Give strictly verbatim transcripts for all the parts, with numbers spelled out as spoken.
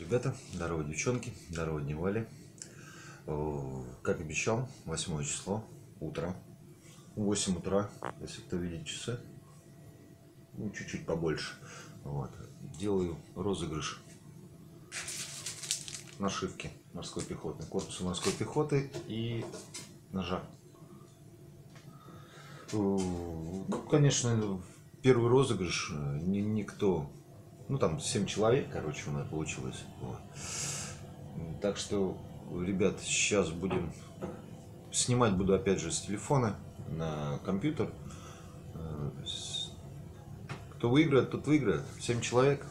ребята, здорово, девчонки, здорово, дневали. Как обещал, восьмое число, утро, восемь утра, если кто видит часы, ну, чуть-чуть побольше. Вот. Делаю розыгрыш нашивки морской пехоты, корпуса морской пехоты и ножа. Конечно, первый розыгрыш никто, ну там семь человек, короче, у нас получилось. Вот. Так что, ребят, сейчас будем снимать, буду опять же с телефона на компьютер. Кто выиграет, тот выиграет. семь человек.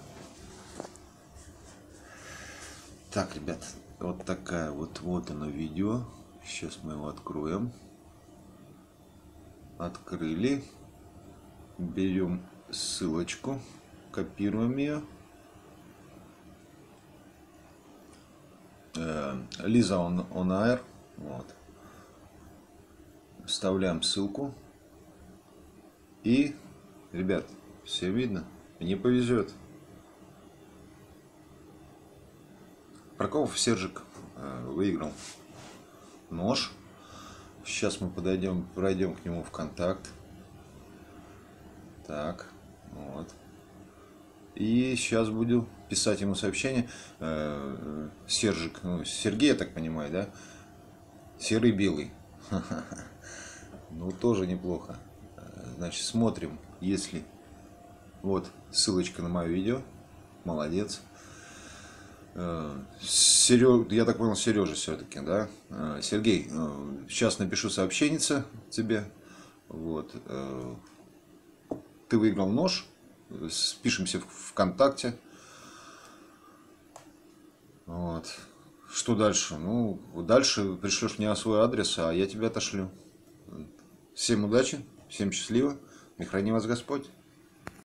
Так, ребят, вот такая вот, вот оно видео. Сейчас мы его откроем. Открыли. Берем ссылочку, копируем ее. Лиза on, on air. Вот. Вставляем ссылку. И, ребят, все видно. Не повезет. Прокопов Сержик э, выиграл нож. Сейчас мы подойдем, пройдем к нему в контакт. Так, вот. И сейчас буду писать ему сообщение. Э, Сержик, ну, Сергей, я так понимаю, да? Серый белый. Ну, тоже неплохо. Значит, смотрим, если... Вот, ссылочка на мое видео. Молодец. Сереж... Я так понял, Сережа все-таки, да? Сергей, сейчас напишу сообщение тебе. Вот. Ты выиграл нож. Спишемся в ВКонтакте. Вот. Что дальше? Ну, дальше пришлешь мне свой адрес, а я тебя отошлю. Всем удачи, всем счастливо. И храни вас Господь.